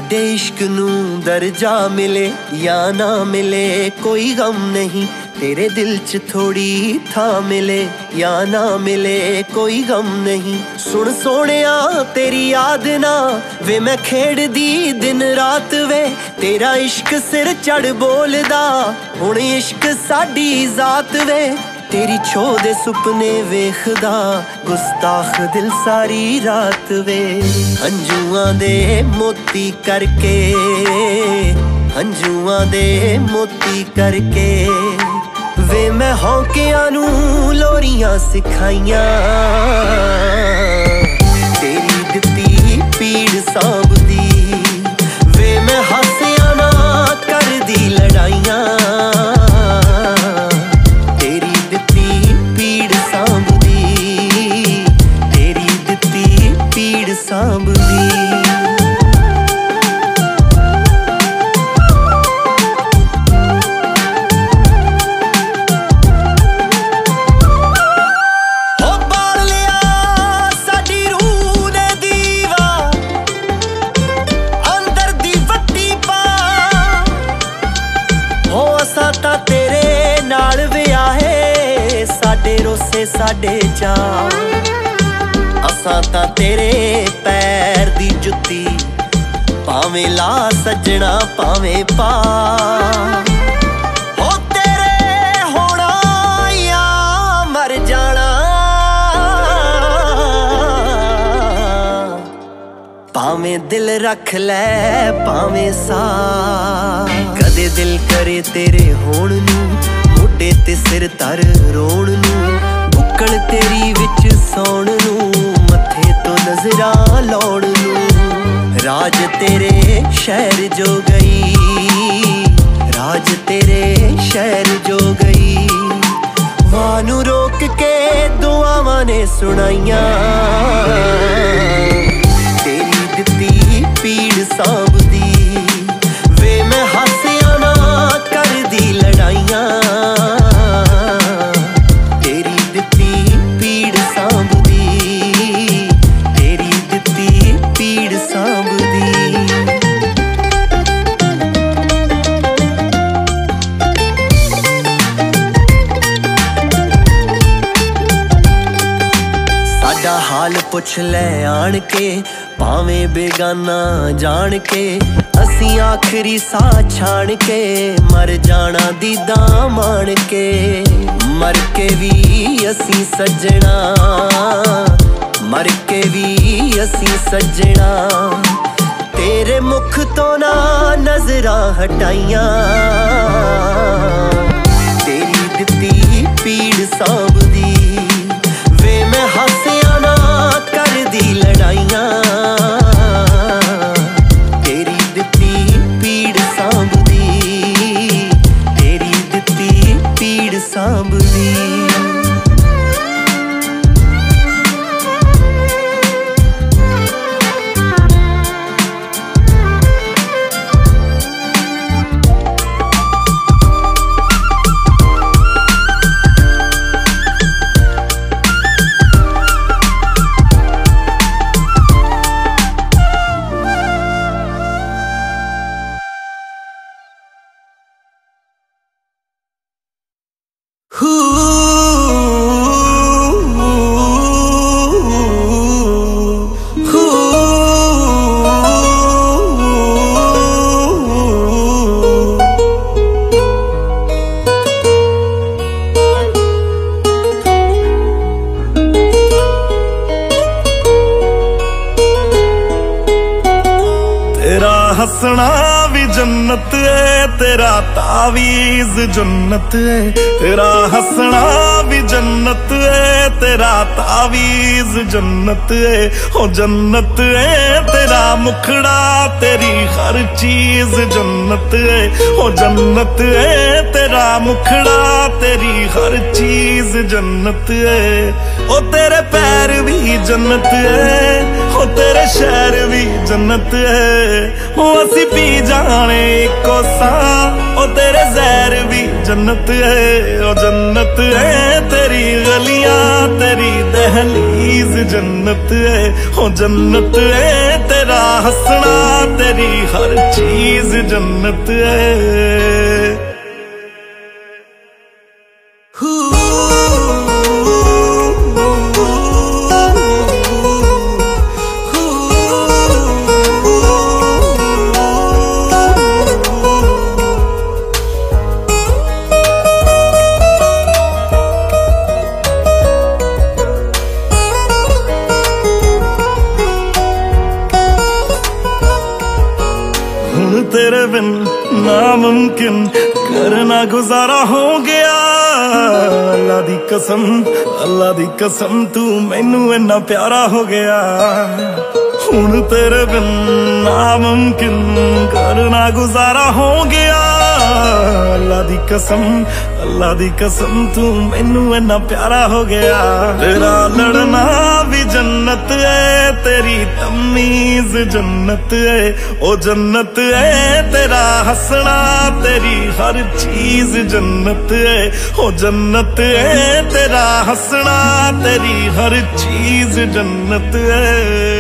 साडे इश्क नू दर्जा मिले या ना मिले कोई गम नहीं, तेरे दिल च थोड़ी था मिले या ना मिले कोई गम नहीं। सुन सोनिया तेरी याद ना वे मैं खेड़ दी दिन रात वे, तेरा इश्क सिर चढ़ बोलदा हुण इश्क साडी जात वे। तेरी छो दे सुपने वेखदा गुस्ताख दिल सारी रात वे। हंजुआं दे मोती करके, हंजुआं दे मोती करके वे मैं हौकियां नू लोरियां सिखाइयां। तेरी दित्ती पीड़ सांभदी वे मैं हासियां ना कर दी लड़ाइयां। तेरी दित्ती पीड़ सांभदी, तेरी दित्ती पीड़ सांभदी। साडे चा असां तां तेरे पैर दी जुत्ती भावें ला सजना भावें पा। हो तेरे होना या मर जाना भावें दिल रख लै भावें सा। कदे दिल करे तेरे होण नू मोढे ते सिर तर रोण नू, बुक्कल तेरी विच सौण नू मत्थे तो नजरां लाउण नू। राज तेरे शहर जो गई, राज तेरे शहर जो गई, वानू रोक के दुआवां ने सुनाइयां। तेरी दित्ती पीड़ सांभदी वे मैं हासियां ना कर दी लड़ाइयां। हाल पुछ ले आन के भावें बेगाना जान के, असी आखिरी सा छाण के मर जाना दीदा मान के। मर के भी असी सजना, मर के भी असी सजना, तेरे मुख तो ना नजरां हटाइयां। तेरी दित्ती पीड़ सांभदी वे मैं हासियां ना कर दी लड़ाइयां। तेरी दित्ती पीड़ सांभदी, तेरी दित्ती पीड़ सांभदी। हंसना भी जन्नत है तेरा तावीज़ जन्नत है, तेरा हंसना भी जन्नत है तेरा तावीज़ जन्नत है। ओ जन्नत है तेरा मुखड़ा तेरी हर चीज जन्नत है। ओ जन्नत है तेरा मुखड़ा तेरी हर चीज जन्नत है। ओ तेरे पैर भी जन्नत है, ओ तेरे शहर भी जन्नत है। ओ असी पी जाने को सा, ओ तेरे जहर भी जन्नत है। ओ जन्नत है तेरी गलियां तेरी दहलीज जन्नत है। ओ जन्नत है तेरा हंसना तेरी हर चीज जन्नत है। तेरे बिन नामुमकिन करना गुजारा हो गया। अल्लाह दी कसम तू मैनू इन्ना प्यारा हो गया। हुण तेरे बिन नामुमकिन करना गुजारा हो गया। अल्लाह दी कसम तू मैनू इन्ना प्यारा हो गया। तेरा लड़ना भी जन्नत है, तेरी तमीज जन्नत है, ओ जन्नत है। तेरा हंसना तेरी हर चीज जन्नत है, ओ जन्नत है। तेरा हंसना तेरी हर चीज जन्नत है।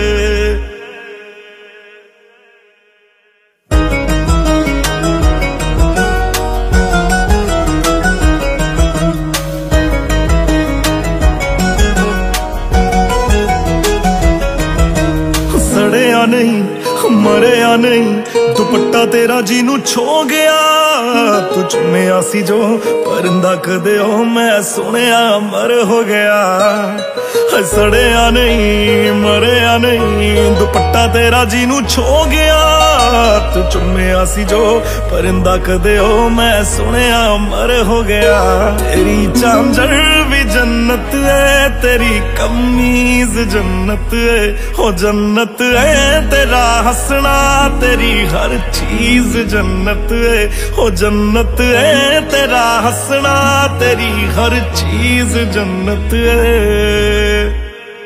सड़िया नहीं मरिया नहीं दुपट्टा तेरा जीनू छो गया। तू चुम्मिया सी जो परिंदा कदे हो मैं सुनिया मर हो गया। सड़िया नहीं मरिया नहीं दुपट्टा तेरा जीनू छो गया। तू चुम्मिया सी जो परिंदा कदे हो मैं सुनिया मर हो गया। तेरी झांझर भी जन्नत है, तेरी कमीज जन्नत है, हो जन्नत है। तेरा हंसना तेरी हर चीज जन्नत है, हो जन्नत है। तेरा हंसना तेरी हर चीज जन्नत है।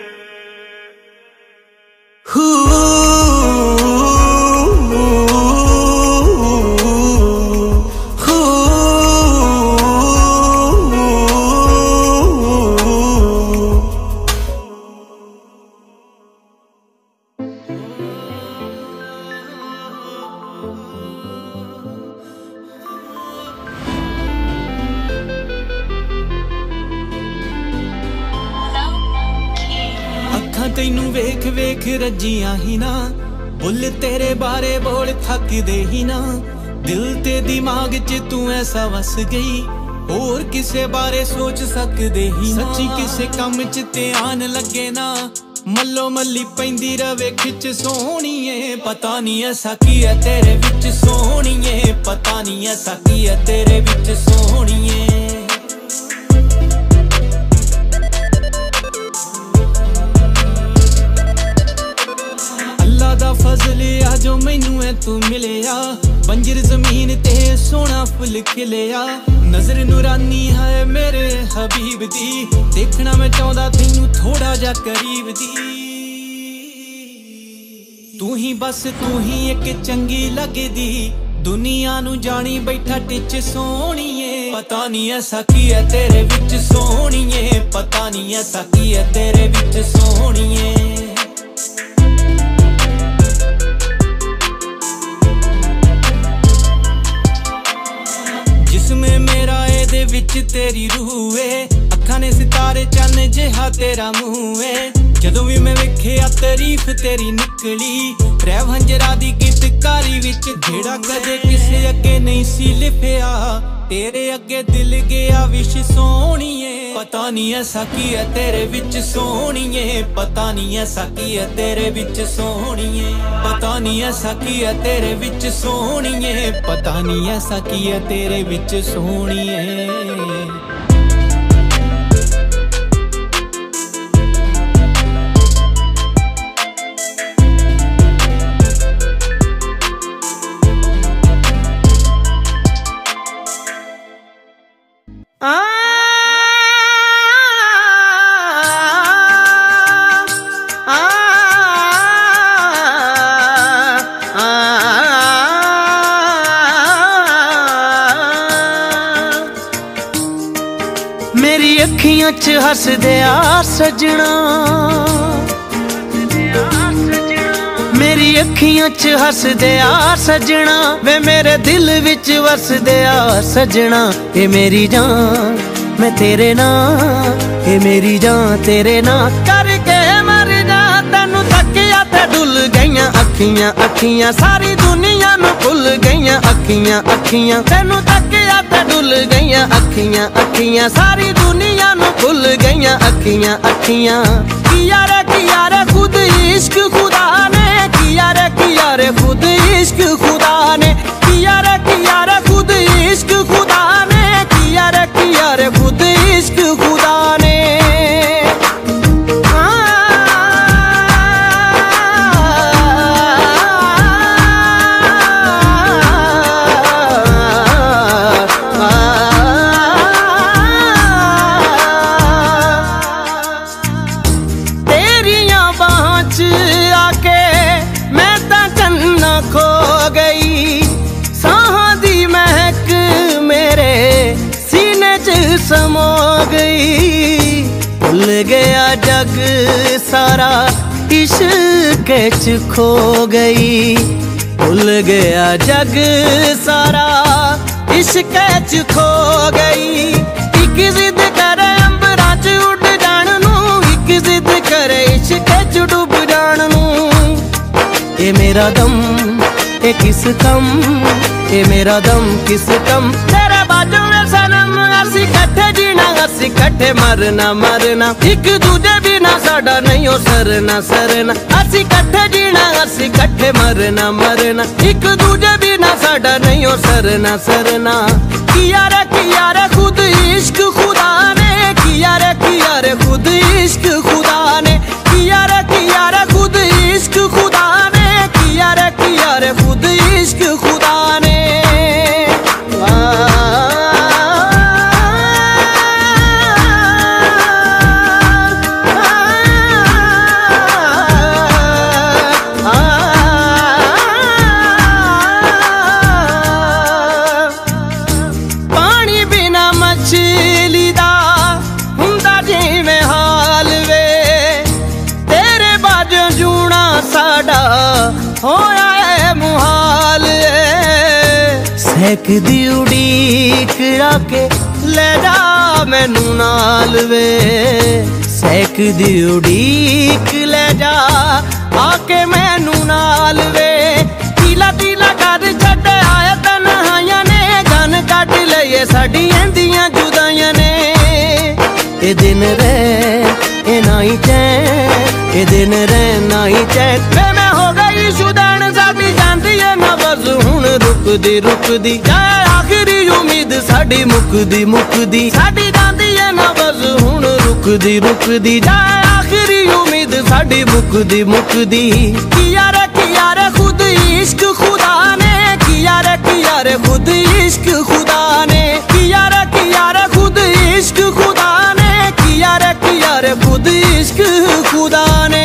तैनू वेख वेख रजिया ही ना, बुल तेरे बारे बोल थक दे ही ना। दिल ते दिमाग च तू ऐसा वस गई, और किसे बारे सोच सकदे ही ना। सच्ची किसे कम च ध्यान लगे ना, मल्लो मल्ली पैंदी रवे खिच सोहणीए। पता नहीं ऐसा की है तेरे विच सोहणीए, पता नहीं ऐसा की है तेरे विच सोहणीए। दा फजल आ जो मैनू है तू मिलिया, बंजर जमीन ते सोना फुल खिलिया। नजर नूरानी है मेरे हबीब दी, देखना मैं चाहता तैनू थोड़ा जा करीब दी। तू ही बस तू ही एक चंगी लगदी, दुनिया नू जानी बैठा टिच सोहणीए। पता नहीं ऐसा की है तेरे विच सोहणीए, पता नहीं ऐसा की है तेरे विच सोहणीए। जिसमें मेरा एदे विच तेरी रूह है, अखां ने सितारे चन्न जिहा तेरा मुंह है। जदों भी मैं वेखिया तारीफ तेरी निकली, रैव हंजरा दी गीतकारी विच जेड़ा कदे किसे अगे नहीं सी लिखिया। तेरे अगे दिल गया विश सोहणीए। पता नहीं ऐसा की है तेरे विच सोहणीए, पता नहीं ऐसा की है तेरे विच सोहणीए। पता नहीं ऐसा की है तेरे विच सोहणीए, पता नहीं ऐसा की है तेरे विच सोहणीए। मेरी अखियां च हस दिया सजना, मेरी अखियां च हसदे आ सजना, वे मेरे दिल विच वसदे आ सजना। ए मेरी जान मैं तेरे नाल, ए मेरी जान तेरे नाल करके मर जा। तेनू तकिया ते डुल गईयां अखियां अखियां, सारी दुनिया नू भुल गईयां अखियां अखियां। तेनू तकिया ते डुल गईयां अखियां अखियां, सारी दुनिया नू भुल गईयां अखियां अखियां। किया रे खुद इश्क खुदा ने, किया रे खुद इश्क खुदा ने। किया रे खुद इश्क खुदा ने, किया रे खुद इश्क खुदा ने। समो गई भूल गया जग सारा, इश्क च खो गई। भूल गया जग सारा, इश्क च खो गई। एक जिद करे अंबरां च उड़ जान नू, एक जिद करे इश्क च डूब जान नू। ये मेरा दम ये किस कम, ये मेरा दम किस कम। तेरे बाजू में सनम असी कट्ठे जीना, असी कट्ठे मरना मरना। एक दूजे बिना साडा नहीं हो सरना सरना। असी कट्ठे जीना, असी कट्ठे मरना मरना। एक दूजे बिना साडा नहीं हो सरना सरना। किया रे खुद इश्क खुदा ने, किया रे खुद इश्क खुदा ने। किया रे खुद इश्क खुदा ने, किया रे खुद इश्क खुदा ने। पानी बिना मछली दा हुंदा जिवें हाल वे, तेरे बाजों जूना साडा होया है मुहाल। सहक दी उड़ीक आके ले जा मैनू नाल वे, सहक दी उड़ीक ले जा आके मैनू नाल वे। तीला तीला कर छड्ड आए तन्हाइयां ने, गन कट लईए साडियां दियां जुदाइयां ने। ए दिन रे ए नाई चैन, ए दिन रे नाई चैन। वे मैं हो गई शुदैन साडी जांदी है ना बस हुण रुकदी रुकदी। जाए आखिरी उम्मीद साडी मुकदी मुकदी, साडी जांदी है ना बस हुण रुकदी रुकदी। जाए आखिरी उम्मीद साडी मुकदी मुकदी। किया रे खुद इश्क खुदा ने, किया रे खुद इश्क खुदा ने। किया रे खुद इश्क खुदा ने, किया रे खुद इश्क खुदा ने।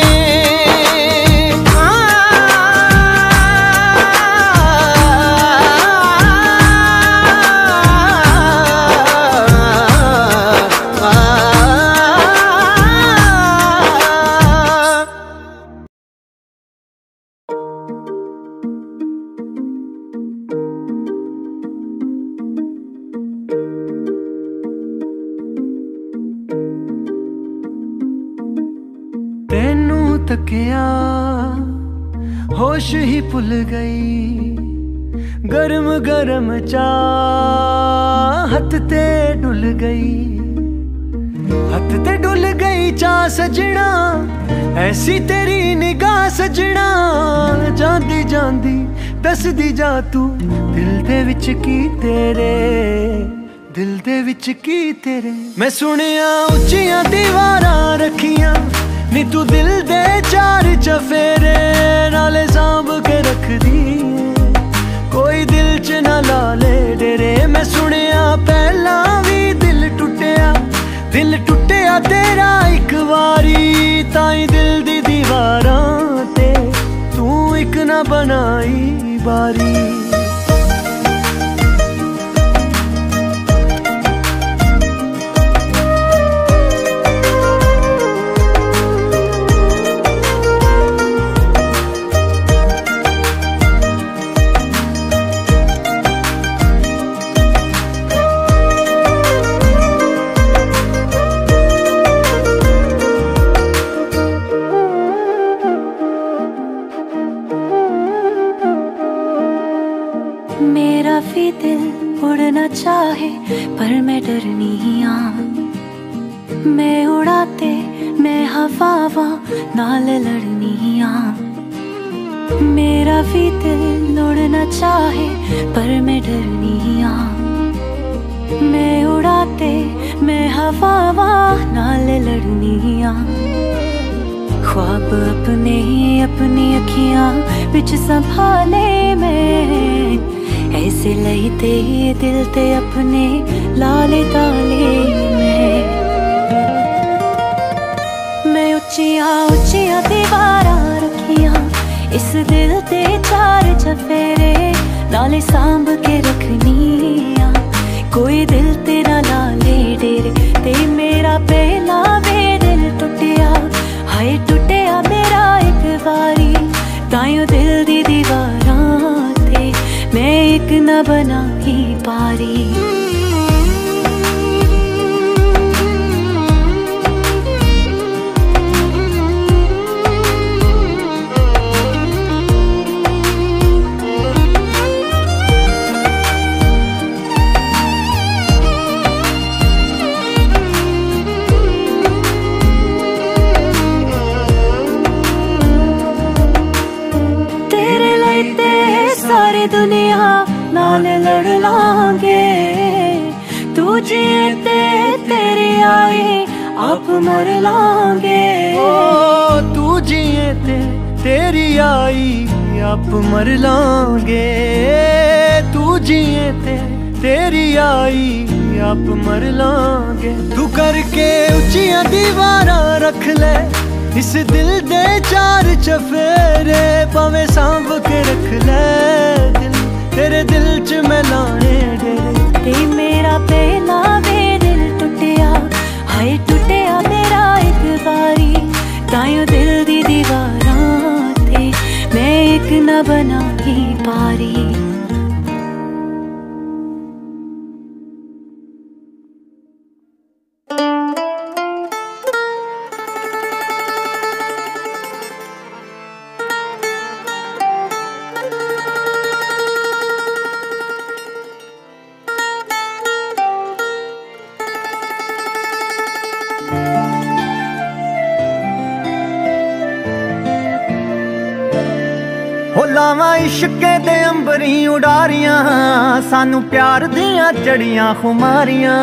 तेनू तकिया होश ही भुल गई, गरम गरम चाह हथ ते डुल गई। हथ ते डुल गई चाह सजना, ऐसी तेरी निगाह सजना। जांदी जांदी दसदी जा तू दिल दे विच की तेरे, दिल दे विच की तेरे। मैं सुनिया उच्चियां दीवारां रखियां नी, तू दिल दे चार चफेरे नाले सांभ के रख दी। कोई दिल च ना ला ले डेरे। मैं सुनिया पहला भी दिल टुटिया तेरा एक वारी। ताई दिल दी दीवारां ते तू एक ना बनाई बारी। भी दिल उड़ना चाहे पर मैं डरनी हाँ। मैं उड़ाते मैं हवावा नाल लड़नी हाँ। मेरा भी दिल उड़ना चाहे पर मैं डरनी हाँ। मैं उड़ाते मैं हवावा नाल लड़नी हाँ। ख्वाब अपने अपनी अखियां बिच संभाले मैं, ऐसे लईते दिल ते अपने लाले ताले मैं उच्चियां उच्चियां दीवारां रखियां इस दिल ते चार चफेरे नाले सांभ के रखनियां। कोई दिल ते ना लाले डेरे ते मेरा पहला वे दिल टुटिया हाय टुटिया मेरा एक बारी ताइयों दिल दी दीवारां ते मैं एक न बना ही पारी। सारी दुनिया नाल लड़ लांगे, तू जिए ते तेरी आई आप मर लांगे। ओ तू जिए ते तेरी आई आप मर लांगे। तू जिए ते तेरी आई आप मर लांगे। तू करके उच्चियां दीवारां रख ले इस दिल दे चार चफेरे भावें सांभ के रख ले दिल तेरे दिल च मैं लाने डेरे। ते मेरा पहला वे दिल टुटिया हाय टुटिया मेरा एक बारी ताइयों दिल दी दीवारां ते मैं एक न बना ही पारी। हो लावां इश्के दे अंबरी उडारियां सानू प्यार दियां चढ़ियां खुमारियां।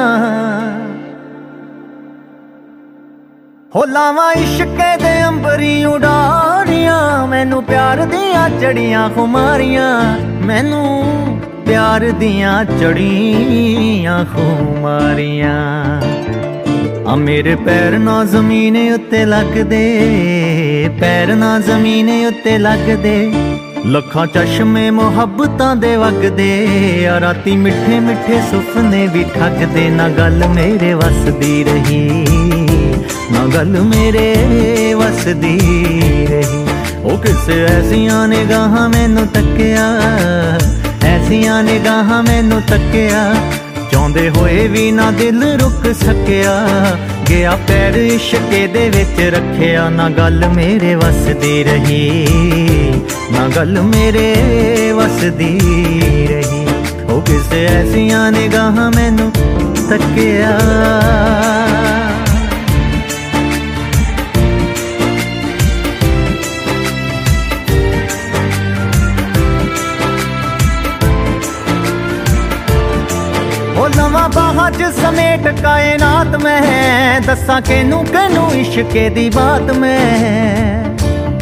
हो लावां इश्के दे अंबरी उडारियां मैनू प्यार दियां चढ़ियां खुमारियां। मैनू प्यार दियां चढ़ियां खुमारियां। आ मेरे पैर ना जमीने उत्ते लगदे, पैर ना जमीने उत्ते लगदे। लखां चश्मे मुहब्बतां दे वगदे, आ राती मिठे मिठे सुपने भी ठगदे। ना गल मेरे वस दी रही, ना गल मेरे वस दी रही। ओ किसे ऐसियां निगाहां मैनू तक्किया, ऐसियां निगाहां मैनू तक्किया। चाहुंदे होए भी ना दिल रुक सकिया, गया पैर इश्के दे विच रखिया। ना गल मेरे वस दी रही, ना गल मेरे वस दी रही। ओ किसे ऐसियां निगाहां मैनू तक्किया। लवां बाहां च समेट कायनात में, दस्सां केनू केनू इश्के दी बात में।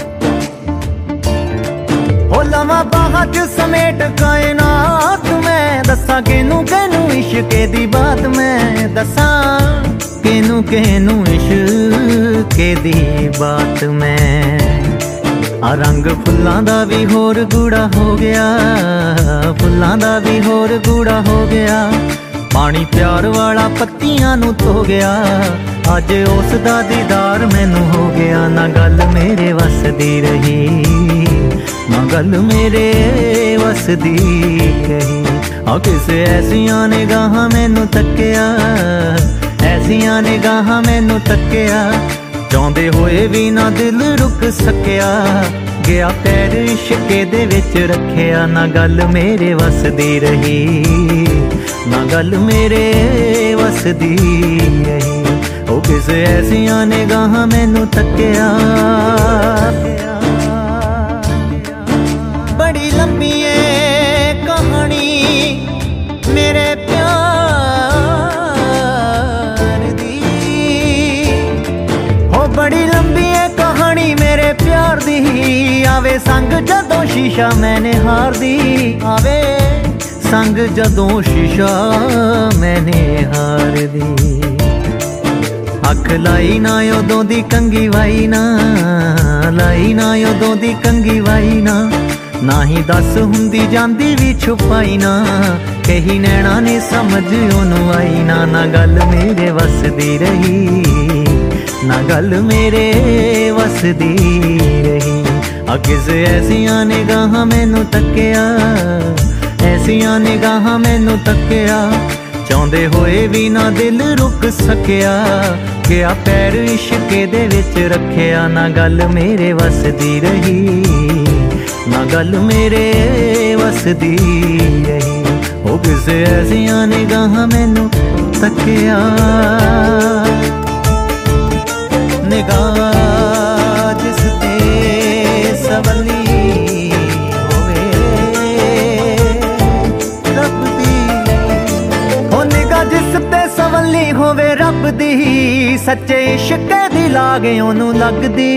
हो लवां बाहां च समेट कायनात में, दस्सां केनू केनू इश्के दी बात में। दस्सां केनू केनू इश्के दी बात में। आ रंग फुल्लां दा भी होर गूड़ा हो गया, फुल्लां दा भी होर गूड़ा हो गया। पानी प्यार वाला पत्तियां नू धो गया, अज उस दा दीदार मैनू हो गया। ना गल मेरे वस दी रही, ना गल मेरे वस दी रही। आ किसे ऐसियां निगाहां मैनू तक्किया, ऐसियां निगाहां मैनू तक्किया। चाहुंदे होए भी ना दिल रुक सकिया, गया पैर इश्के दे विच रखिया, ना गल मेरे वस दी रही, ना गल मेरे वस दी रही। ओ किस ऐसियां निगाहां मैनू तकिया, बड़ी लंबी है कहानी मेरे प्यार दी, हो बड़ी लंबी है कहानी मेरे प्यार दी। आवे संग जदों शीशा मैंने हार दी, आवे संग जदों शीशा मैंने हार दी। अख लाई ना उदों दी कंगी वाई ना, लाई ना उदों दी कंगी वाई ना, ना ही दस हुंदी जांदी भी छुपाई ना, कही नैना ने समझ ओनू आई ना। ना गल मेरे वस दी रही, ना गल मेरे वस दी रही। किस ऐसियां निगाहां मैनू तकिया, ऐसियां निगाहां मैनू तकिया, चाहुंदे होए भी ना दिल रुक सकिया। गया पैर इश्के दे विच रखिया, ना गल मेरे वस दी रही, ना गल मेरे वस दी रही। ओ किस ऐसियां निगाहां मैनू तकिया, निगाह जिस ते सवली होवे रब दी, ओ निगाह जिस ते सवली होवे रब दी, सच्चे इश्क दी लागे ओनू लगदी।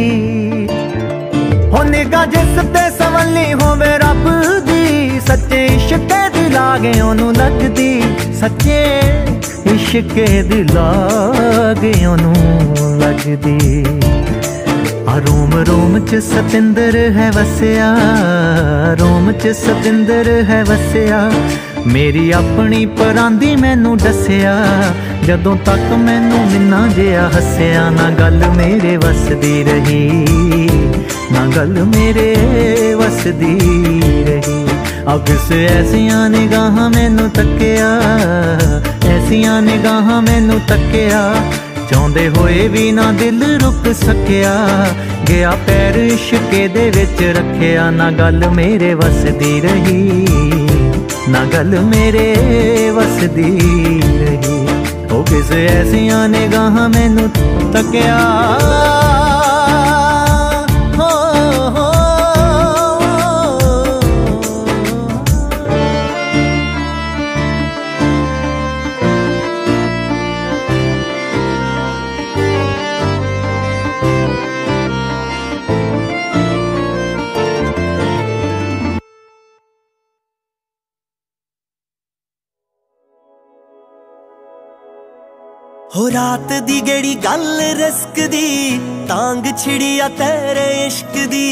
हो निगाह जिस ते सवली होवे रब दी, सच्चे इश्क दी लागे ओनू लगदी, सच्चे इश्क दी लागे ओनू लगदी। रोम रोम च सतिंदर है वसिया, रोम च सतिंदर है वसिया, मेरी अपनी परांदी मैनू दसिया, जदों तक मैनू मिन्ना जिहा हसिया। ना गल मेरे वस दी रही, ना गल मेरे वस दी रही। अब किस ऐसियां निगाहां मैनू तकिया, ऐसियां निगाहां मैनू तकिया, चाहुंदे होए भी ना दिल रुक सकिया। गया पैर इश्के दे विच रखिया, ना गल मेरे वस दी रही, ना गल मेरे वस दी रही। ओ किस ऐसियां निगाहां मैनू तकिया, हो रात दी गेड़ी गल रिस्क दी, तांग छिड़िया तेरे इश्क दी।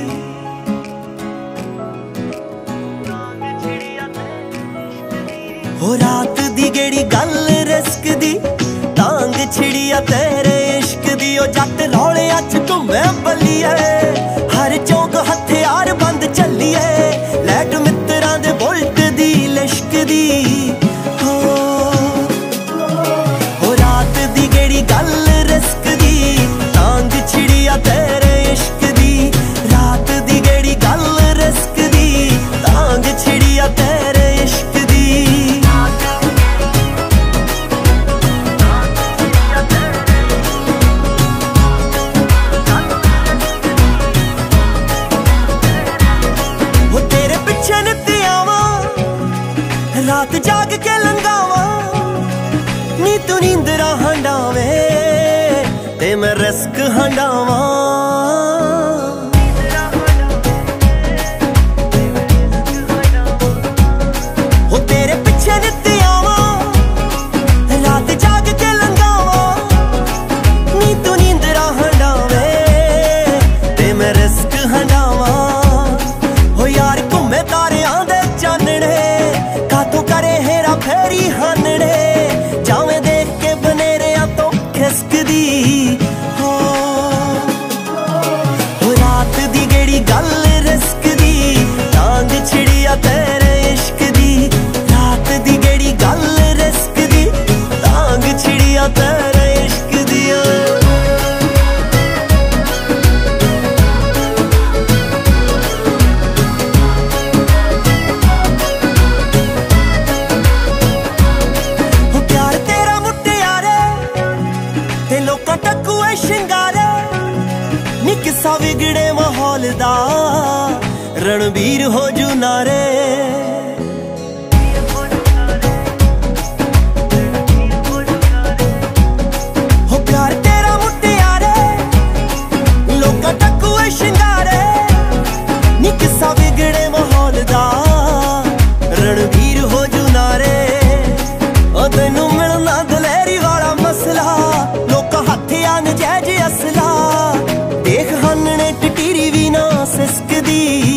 हो रात दी गेड़ी गल रिस्क दी, तांग छिड़िया तेरे इश्क दी। ओ जट रौले अच घूमे बल्लिए, हर चौक हथियार बंद चलिए, लैट मित्रां दे बुलट दी लिश्क दी। गल रिस्क दी, तांग छिड़िया तेरे इश्क दी। रात दी गेड़ी गल रिस्क दी, तांग छिड़िया तेरे इश्क दी। वो तेरे पिछे नित्ती आवां, रात जाग के लंघावां, नी तू नींदरा हंडावे ते मैं रिस्क हंडावा। हो तेरे पिछे नित्ती आवा, रात जाग के लंघावा, नी तू नींदरा हंडावे ते मैं रिस्क हंडावा। हो यार घूमे तारियां दे चानणे, कातों करे हेरा फेरी हानणे, जावे देख के बनेरिया तो खिसकदी। हो रात दी गेड़ी गल रिस्क दी, तांग छिड़िया तेरे इश्क दी। रात दी गेड़ी गल रिस्क दी, तांग छिड़िया तेरे इश्क दी। रणबीर हो जू नारे। हो प्यार तेरा मुटियारे लोका टकुए शिंगारे नी किस्सा बिगड़े माहौल दा रणबीर हो जू नारे। ओ तैनू मिलना दलेरी वाला मसला लोका हथिया नजैज असला देख हानने टिटीरी भी ना सिसकदी।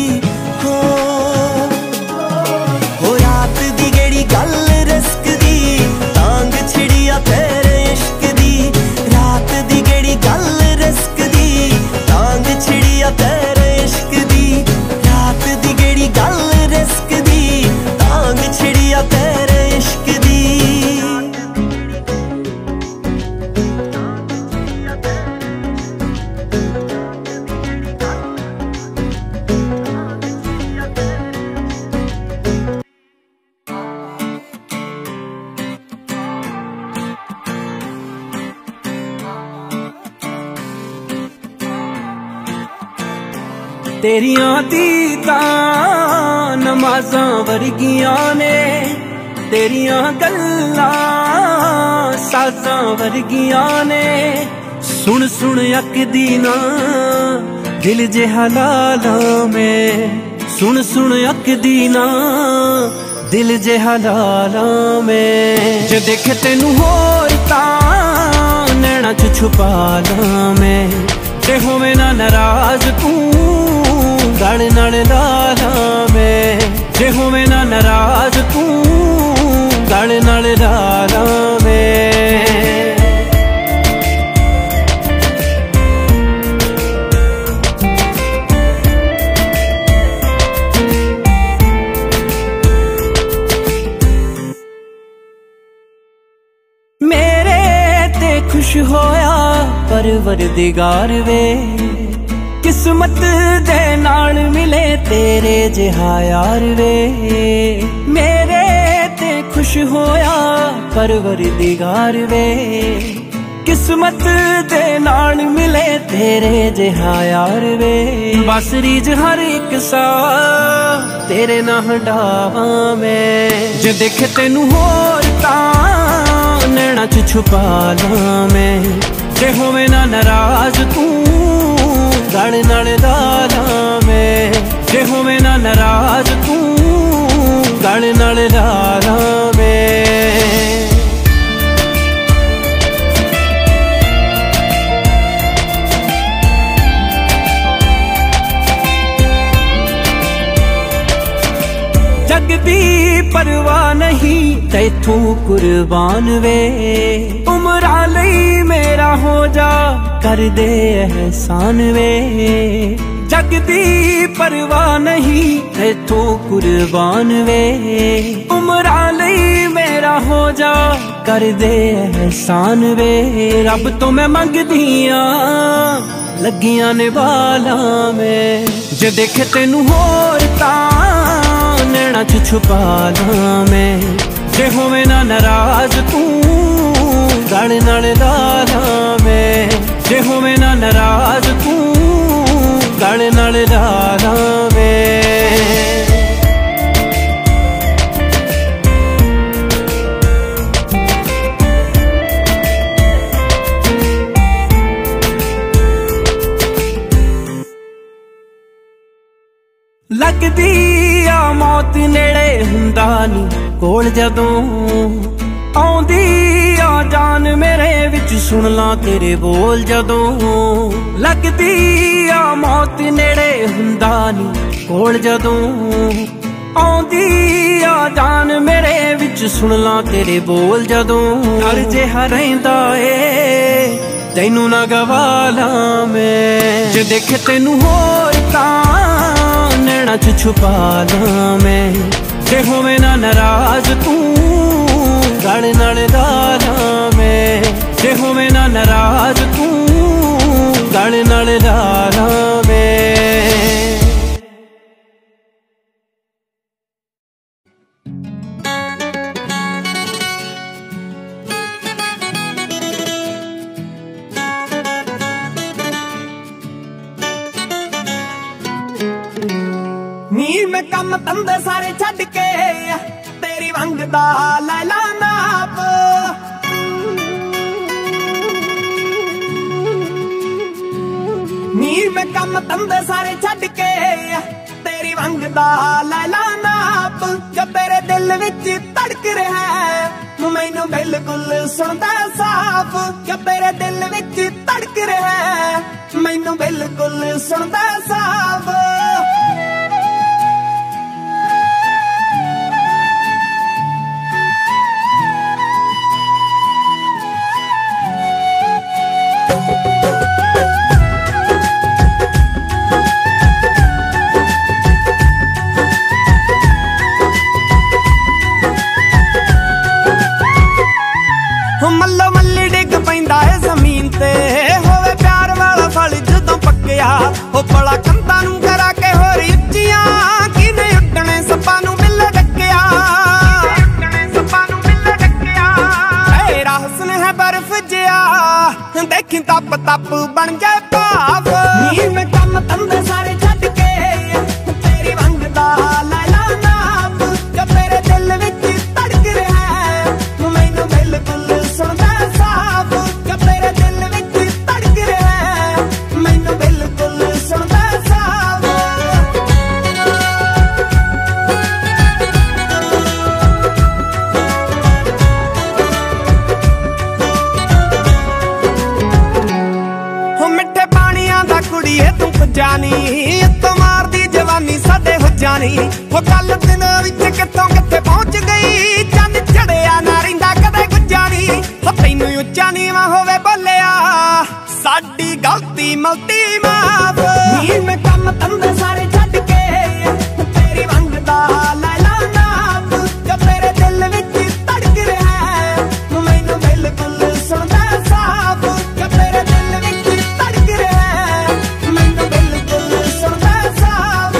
हो रात दी गेड़ी गल रिस्क दी तांग छिड़िया तेरे इश्क दी। रात दी गेड़ी गल रिस्क दी तांग छिड़िया तेरे इश्क दी। रात दी गेड़ी गल रिस्क दी तांग छिड़िया तेरे इश्क दी। तेरियां दीदां नमाज़ां वर्गियां ने तेरियां गल्लां साज़ां वर्गियां ने। सुन सुन अकदी ना दिल जिहा लाला में सुन सुन अकदी ना दिल जिहा लाला में। जे देखे तेनू होर तां नैना च छुपा ला मैं जे होवे ना नाराज तू गल नाल लाला मैं। जे होवे ना नाराज तू गल नाल लाला मैं। मेरे ते खुश होया परवरदिगार वे किस्मत दे नाल मिले तेरे जिहा यार वे। मेरे ते खुश होया परवरदिगार वे किस्मत दे नाल मिले तेरे जिहा यार वे। बस रीज हर एक सा तेरे ना हटावा मैं जे देखे तेनू होर तां नैना च छुपा ला मैं। जे होवे ना नाराज तू गल नाल लाला मैं। जे होवे ना नाराज तू गल नाल लाला मैं। जग दी परवाह नहीं तैथू कुर्बान वे। उमरा लई मेरा हो जा कर दे एहसान वे। जग दी परवाह नहीं तैथू कुर्बान वे। उमरा लई मेरा हो जा कर दे एहसान वे। रब तो मैं मंगदियां लगियां ने बाला में जे देखे तेनू होर तां नैना च छुपा ला मैं। जे होवे ना नाराज तू गल नाल लाला मैं। जे होवे ना नाराज तू गल नाल लाला मैं। लगदी आ मौत नेड़े हुंदा नी कोल जदों आउंदी आ जान मेरे विच सुन ला तेरे बोल जदों। लगदी आ मौत नेड़े हुंदा नी कोल जदों आउंदी आ जान मेरे विच सुन ला तेरे बोल जदों। डर जिहा रहिंदा ए तैनू ना गवाला मैं जे देखे तेनू होर तां नैना च छुपा ला मैं। जे होवे ना नाराज तू गल नाल लाला मैं। जे होवे ना नाराज तू गल नाल लाला मैं। ਨੀ ਮੈਂ ਕੰਮ ਧੰਦੇ ਸਾਰੇ ਛੱਡ ਕੇ ਤੇਰੀ ਵੰਗਦਾ ਲੈ ਲਾ ਨਾਪ ਨੀ ਮੈਂ ਕੰਮ ਧੰਦੇ ਸਾਰੇ ਛੱਡ ਕੇ ਤੇਰੀ ਵੰਗਦਾ ਲੈ ਲਾ ਨਾਪ ਜੋ ਤੇਰੇ ਦਿਲ ਵਿੱਚ ਧੜਕ ਰਿਹਾ ਮੈਨੂੰ ਬਿਲਕੁਲ ਸੁਣਦਾ ਸਾਫ਼ ਜੋ ਤੇਰੇ ਦਿਲ ਵਿੱਚ ਧੜਕ ਰਿਹਾ ਮੈਨੂੰ ਬਿਲਕੁਲ ਸੁਣਦਾ ਸਾਫ਼ ਮੱਲੋ ਮੱਲੀ ਡਿੱਗ ਪੈਂਦਾ ਏ ਜ਼ਮੀਨ ਤੇ ਹੋਵੇ ਪਿਆਰ ਵਾਲਾ ਫਲ ਜਦੋਂ ਪੱਕਿਆ ਹੋ ਬੜਾ ਕੰਧਾਂ ਨੂੰ ਕਰਾ ਕੇ ਹੋਰ ਉੱਚੀਆਂ ਕਿਨੇ ਉੱਡਣੇ ਸੱਪਾਂ ਨੂੰ ਮਿਲ ਡੱਕਿਆ ਤੇਰਾ ਹੁਸਨ ਹੈ ਬਰਫ਼ ਜਿਹਾ ਦੇਖੀ ਤਪ ਤਪ ਬਣ ਜਾਏ ਭਾਵ ਨੀ ਮੈਂ ਕੰਮ ਧੰਦੇ ਸਾਰੇ ਛੱਡ ਕੇ ਤੇਰੀ ਵੰਗਦਾ ਲੈ ਲਾ ਨਾਪ ਜੋ ਤੇਰੇ ਦਿਲ ਵਿੱਚ ਧੜਕ ਰਿਹਾ ਮੈਨੂੰ ਬਿਲਕੁਲ ਸੁਣਦਾ ਸਾਫ਼ ਜੋ ਤੇਰੇ ਦਿਲ ਵਿੱਚ ਧੜਕ ਰਿਹਾ ਮੈਨੂੰ ਬਿਲਕੁਲ ਸੁਣਦਾ ਸਾਫ਼ ਹੋ ਮਿੱਠੇ ਪਾਣੀਆਂ ਦਾ ਕੁੜੀਏ ਤੂੰ ਜਾਨੀ ਇੱਥੋਂ ਮਾਰਦੀ ਜਵਾਨੀ ਸਾਡੇ ਹੋ ਜਾਣੀ ਹੋ ਕੱਲ ਦਿਨ ਵਿੱਚ ਕਿੱਥੋਂ ਕਿੱਥੇ ਪਹੁੰਚ ਗਈ ਚੰਨ ਚੜਿਆ ਨਾ ਰਹਿੰਦਾ ਕਦੇ ਗੁੱਜਾ ਨੀ ਹੋ ਤੈਨੂੰ ਉੱਚਾ ਨੀਵਾਂ ਹੋਵੇ ਬੋਲਿਆ ਸਾਡੀ ਗਲਤੀ ਮਲਤੀ ਮਾਫ ਨੀ ਮੈਂ ਕੰਮ ਧੰਦੇ ਸਾਰੇ ਛੱਡ ਕੇ ਤੇਰੀ ਵੰਗਦਾ ਲੈ ਲਾ ਨਾਪ ਜੋ ਤੇਰੇ ਦਿਲ ਵਿੱਚ ਧੜਕ ਰਿਹਾ ਮੈਨੂੰ ਬਿਲਕੁਲ ਸੁਣਦਾ ਸਾਫ਼ ਜੋ ਤੇਰੇ ਦਿਲ ਵਿੱਚ ਧੜਕ ਰਿਹਾ ਮੈਨੂੰ ਬਿਲਕੁਲ ਸੁਣਦਾ ਸਾਫ਼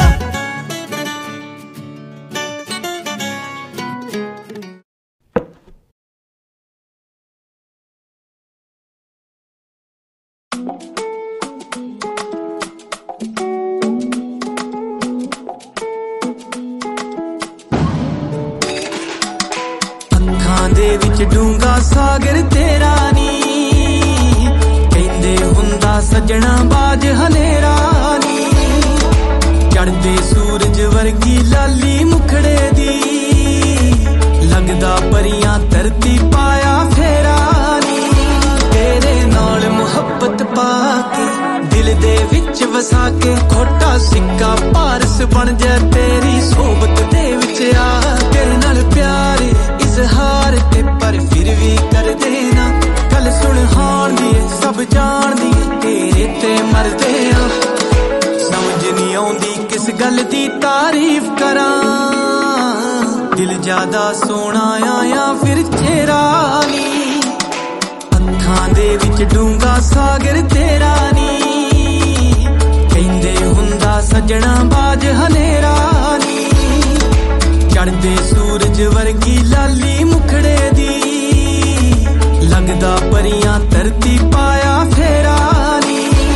ਅੱਖਾਂ ਦੇ ਵਿੱਚ ਡੂੰਘਾ ਸਾਗਰ ਤੇਰਾ ਨੀ ਕਹਿੰਦੇ ਹੁੰਦਾ ਸੱਜਣਾ ਬਾਜ ਹਨੇਰਾ ਨੀ ਚੜ੍ਹਦੇ ਸੂਰਜ ਵਰਗੀ ਲਾਲੀ ਮੁਖੜੇ ਦੀ ਲੱਗਦਾ ਪਰੀਆਂ ਧਰਤੀ ਪਾਇਆ ਫੇਰਾ ਨੀ ਤੇਰੇ ਨਾਲ ਮੁਹੱਬਤ ਪਾ ਕੇ ਦਿਲ ਦੇ ਵਿੱਚ ਵਸਾ ਕੇ ਖੋਟਾ ਸਿੱਕਾ ਪਾਰਸ ਬਣ ਜਾ ਤੇਰੀ ਸੋਬਤ ਦੇ ਵਿੱਚ ਆ ਤੇਰੇ ਨਾਲ ਪਿਆਰ ਇਜ਼ਹਾਰ ਤੇ ਪਰ ਫਿਰ ਵੀ ਕਰ ਦੇਣਾ ਗੱਲ ਸੁਣ ਹਾਣ ਦੀ ਸਭ ਜਾਣਦੀ ਤੇਰੇ ਤੇ ਮਰਦੇ ਆ ਸਮਝ ਨਹੀਂ ਆਉਂਦੀ ਕਿਸ ਗੱਲ ਦੀ ਤਾਰੀਫ ਕਰਾਂ ਦਿਲ ਜ਼ਿਆਦਾ ਸੋਹਣਾ ਆ ਜਾਂ ਫਿਰ ਚਿਹਰਾ ਨੀ ਅੱਖਾਂ ਦੇ ਵਿੱਚ ਡੂੰਘਾ ਸਾਗਰ ਤੇਰਾ ਨੀ ਕਹਿੰਦੇ ਹੁੰਦਾ ਸੱਜਣਾ ਬਾਜ ਹਨੇਰਾ ਨੀ ਚੜ੍ਹਦੇ ਸੂਰਜ ਵਰਗੀ ਲਾਲੀ ਮੁਖੜੇ ਦੀ ਲੱਗਦਾ ਪਰੀਆਂ ਧਰਤੀ ਪਾਇਆ ਫੇਰਾ ਨੀ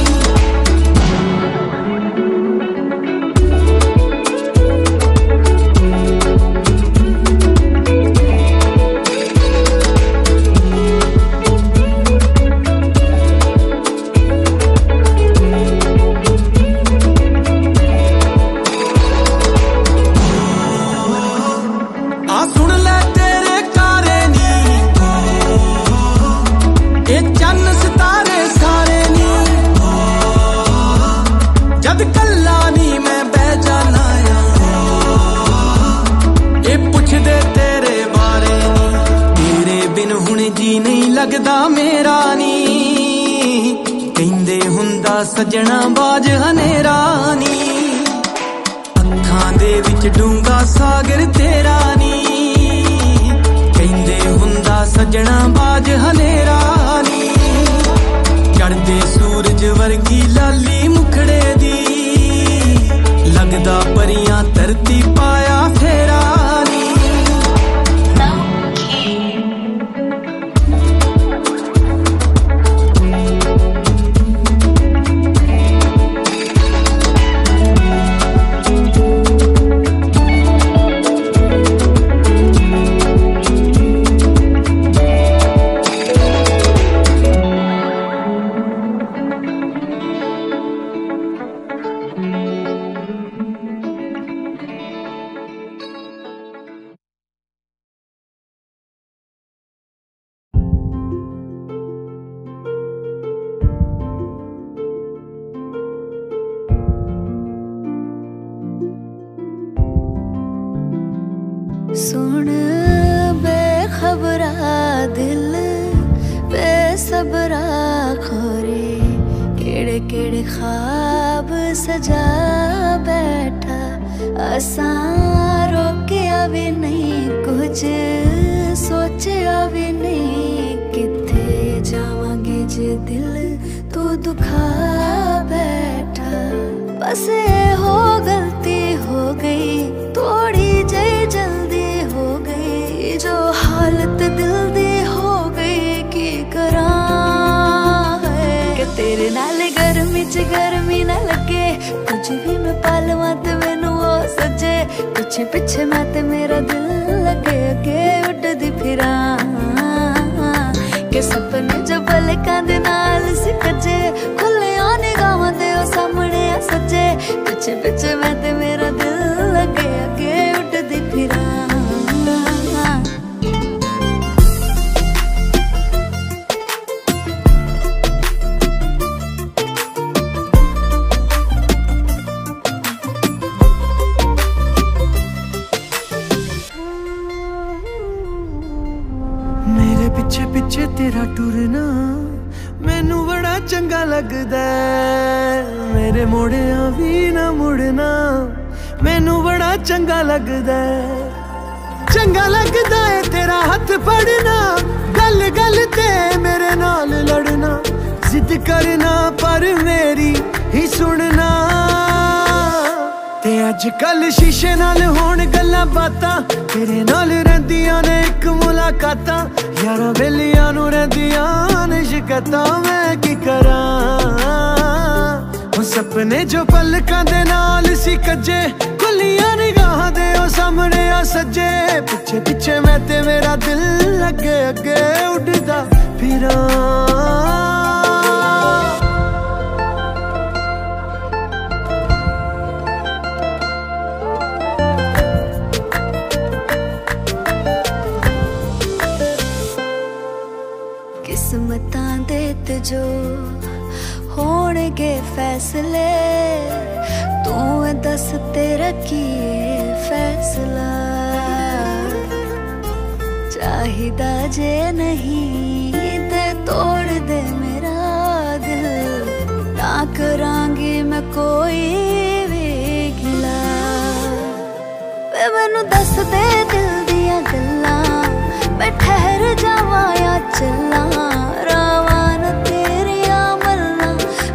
ਲੱਗਦਾ ਮੇਰਾ ਨੀ ਕਹਿੰਦੇ ਹੁੰਦਾ ਸੱਜਣਾ ਬਾਜ ਹਨੇਰਾ ਨੀ ਅੱਖਾਂ ਦੇ ਵਿੱਚ ਡੂੰਘਾ ਸਾਗਰ ਤੇਰਾ ਨੀ ਕਹਿੰਦੇ ਹੁੰਦਾ ਸੱਜਣਾ ਬਾਜ ਹਨੇਰਾ ਨੀ ਚੜ੍ਹਦੇ ਸੂਰਜ ਵਰਗੀ ਲਾਲੀ ਮੁਖੜੇ ਦੀ ਲੱਗਦਾ ਪਰੀਆਂ ਧਰਤੀ ਪਾਇਆ ਫੇਰਾ ਨੀ सुन बेखबरा दिल बेसबरा खोरे केड़े केड़े ख्वाब सजा बैठा असा रोकिया भी नहीं कुछ सोचिया भी नहीं किथे जावांगे जे दिल तू दुखा बैठा बस ये हो गलती हो गई थोड़ी जई जल्दी हो गई जो हालत दिल दी हो गई की करा तेरे नाल गर्मी ना लगे कुछ भी मैं पालवा ते मैनू हो सजे पीछे पीछे मैं ते मेरा दिल लगे अगे उड़दी फिरा के सपने जो पलकां दे नाल सिकजे खुले निगाहां दे ओ सामने आ सजे पीछे पीछे मैं ते मेरा दिल लगे अगे उड़दी फिरा पिछे पिछे तेरा टुरना मैनू बड़ा चंगा लगदा मेरे मोड़िया भी ना मुड़ना मैनू बड़ा चंगा लगदा है तेरा हाथ फड़ना गल गल ते मेरे नाल लड़ना जिद करना पर मेरी ही सुनना ते अजकल शीशे नाल होण गल्लां बातां तेरे नाल रहिंदियां ने इक मुलाकातां यारां बेलियां नूं रहिंदियां ने शिकायतां मैं की करां ओ सपने जो पलकां दे नाल सी कज्जे खुलियां निगाहां दे ओ सामने आ सज्जे पिछे पिछे मैं ते मेरा दिल अगे अगे उड़दा फिरां किस्मतां दे ते जो होणगे फैसले तू दस तेरा की फैसला चाहिदा जे नहीं ते तोड़ दे मेरा दिल ना करांगी मैं कोई भी गिला वे मैनू दस दे दिल दियां गल्लां मैं ठहर जावां या चला रावान तेरिया मलना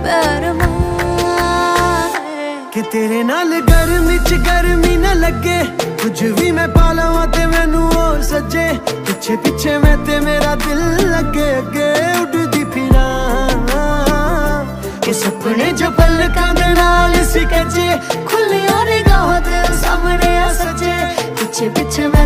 कि तेरे नाल गर्मी न लगे कुछ भी मैं पालवा ते मैनू हो सजे पिछे पिछे मैं ते मेरा दिल लगे अगे उड़दी फिरा कि सपने जो पलकां दे नाल सी कजे खुलियां निगाहां दे सामने आ सजे पिछे पिछे